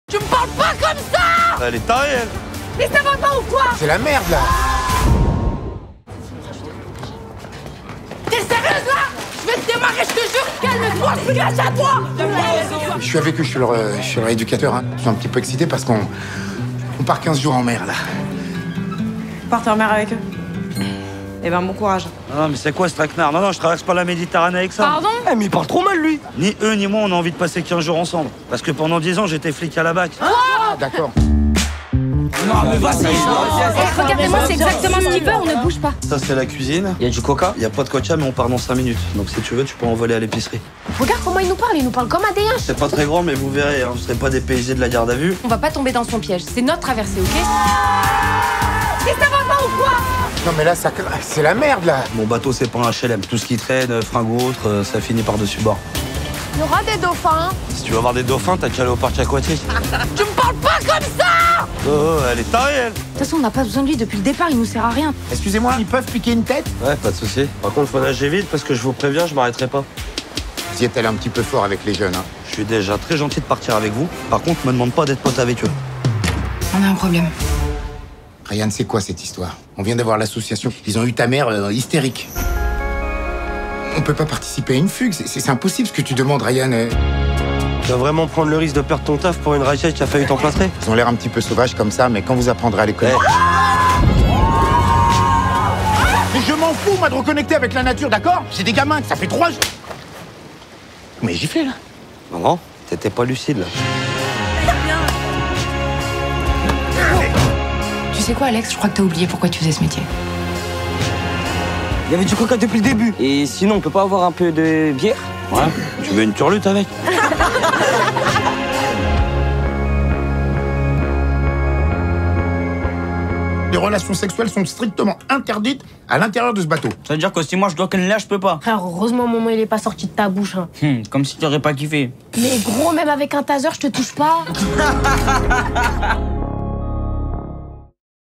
Tu me parles pas comme ça! Elle est tarée, elle. Mais ça va pas ou quoi? C'est la merde, là. T'es sérieuse, là? Je vais te démarrer, je te jure! Calme-toi, je suis grâce à toi! Je suis avec eux, je suis leur éducateur. Hein. Je suis un petit peu excité parce qu'on part 15 jours en mer, là. Partez en mer avec eux. Eh ben, bon courage. Non, mais c'est quoi ce traquenard? Non, je traverse pas la Méditerranée avec ça. Pardon? Eh, mais il parle trop mal, lui. Ni eux, ni moi, on a envie de passer 15 jours ensemble. Parce que pendant 10 ans, j'étais flic à la BAC. Ah, d'accord. Non, mais vas-y. Regardez-moi, c'est exactement ce qu'il veut, on ne bouge pas. Ça, c'est la cuisine. Il y a du coca? Il y a pas de coca, mais on part dans 5 minutes. Donc si tu veux, tu peux envoler à l'épicerie. Regarde comment il nous parle comme un déhin. C'est pas très grand, mais vous verrez, hein, vous serez pas dépaysés de la garde à vue. On va pas tomber dans son piège, c'est notre traversée, ok? Mais ça va pas ou quoi? Non, mais là, c'est la merde, là. Mon bateau, c'est pas un HLM. Tout ce qui traîne, fringues ou autre, ça finit par-dessus bord. Il y aura des dauphins. Si tu veux voir des dauphins, t'as qu'à aller au parc aquatique. Tu me parles pas comme ça! Oh, elle est tarée, elle. De toute façon, on n'a pas besoin de lui depuis le départ, il nous sert à rien. Excusez-moi, ils peuvent piquer une tête? Ouais, pas de souci. Par contre, faut nager vite parce que je vous préviens, je m'arrêterai pas. Vous y êtes allé un petit peu fort avec les jeunes, hein. Je suis déjà très gentil de partir avec vous. Par contre, me demande pas d'être pote avec eux. On a un problème. Ryan, c'est quoi cette histoire? On vient d'avoir l'association. Ils ont eu ta mère hystérique. On peut pas participer à une fugue. C'est impossible ce que tu demandes, Ryan. Tu vas vraiment prendre le risque de perdre ton taf pour une raquette qui a failli t'emplâtrer? Ils ont l'air un petit peu sauvages comme ça, mais quand vous apprendrez à les connaître... Mais je m'en fous, moi, de reconnecter avec la nature, d'accord? C'est des gamins, ça fait 3 jours. Mais giflé, là. Non, t'étais pas lucide, là. Tu sais quoi, Alex? Je crois que t'as oublié pourquoi tu faisais ce métier. Il y avait du coca depuis le début. Et sinon, on peut pas avoir un peu de bière? Ouais. Tu veux une turlute avec? Les relations sexuelles sont strictement interdites à l'intérieur de ce bateau. Ça veut dire que si moi je dois qu'une lèche, je peux pas. Frère, heureusement, maman, il est pas sorti de ta bouche. Hein. Comme si t'aurais pas kiffé. Mais gros, même avec un taser, je te touche pas.